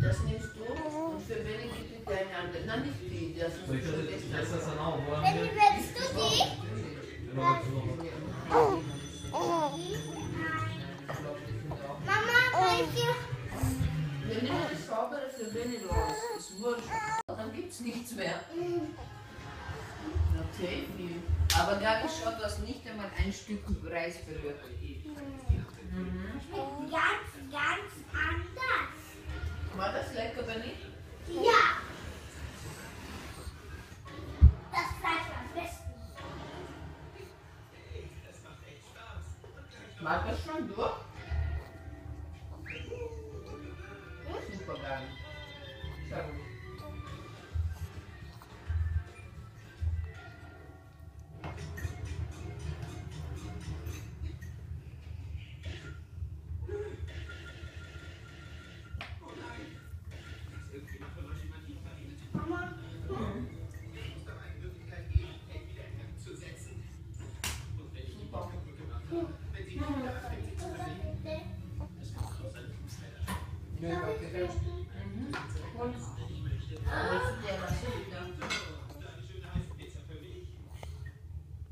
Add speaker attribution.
Speaker 1: Das nimmst du und für wenig bitte deine andere. Nein, nicht die, das ist schon gestern.
Speaker 2: Benny, willst du die? Mama, welche?
Speaker 1: Wir nehmen das saubere für Benny raus. Ist wurscht. Dann gibt's nichts mehr. Okay, viel. Aber Gabi schaut, dass nicht einmal ein Stück Reis berührt.
Speaker 2: Ganz, ganz anders.
Speaker 1: War das lecker, Benny?
Speaker 2: Ja. Das Fleisch am besten.
Speaker 1: Mag das schon durch? Super, Gabi. Sehr gut.
Speaker 2: Mama.
Speaker 1: Ja, okay. Und? Was ist der, was ist der?